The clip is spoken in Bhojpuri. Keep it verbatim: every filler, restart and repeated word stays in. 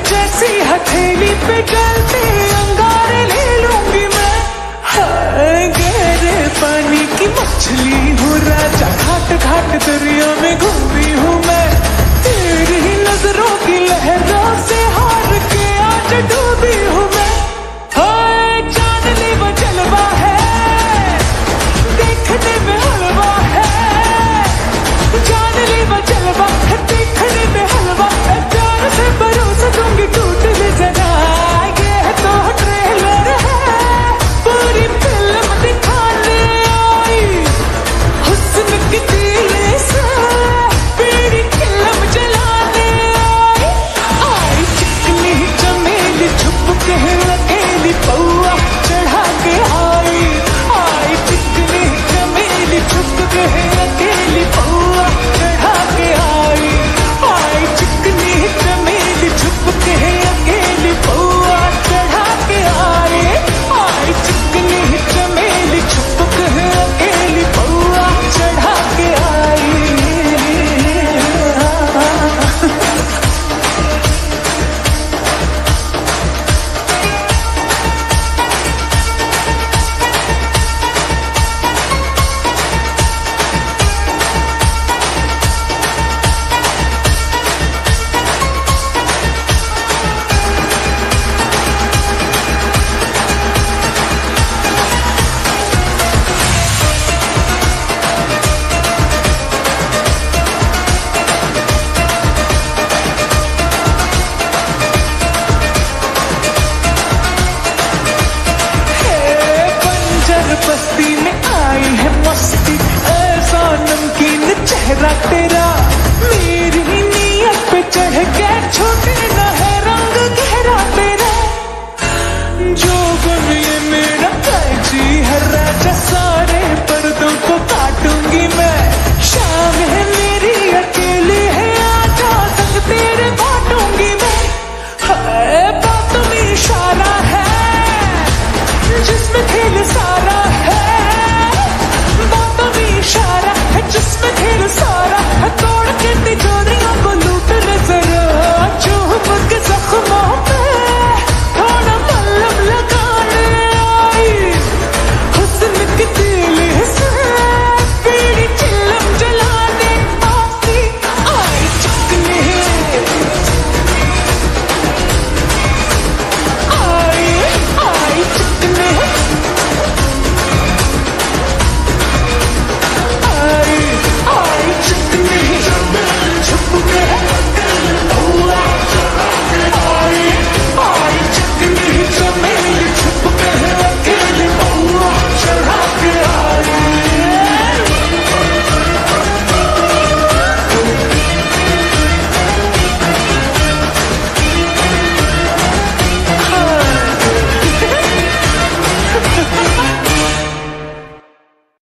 जैसी हथेली पे डलते अंगारे ले लूंगी मैं। हाय गहरे पानी की मछली हूँ राजा, घाट घाट दरिया में घूमी हूँ मैं। तेरी नजरों की लहरों से हार के आज डूबी हूँ मैं। हाय चांदनी वो जलवा है, देखने में हलवा है। चांदनी वो जलवा है, देखने में हलवा है। प्यार से भरोसा दूंगी टूट ले जरा, ये तो ट्रेलर है, पूरी फिल्म दिखाने आई। हुस्न की तीरे से पीड़ी फिल्म जलाने आई। आई चिकनी चमेली छुप के लखेली पौ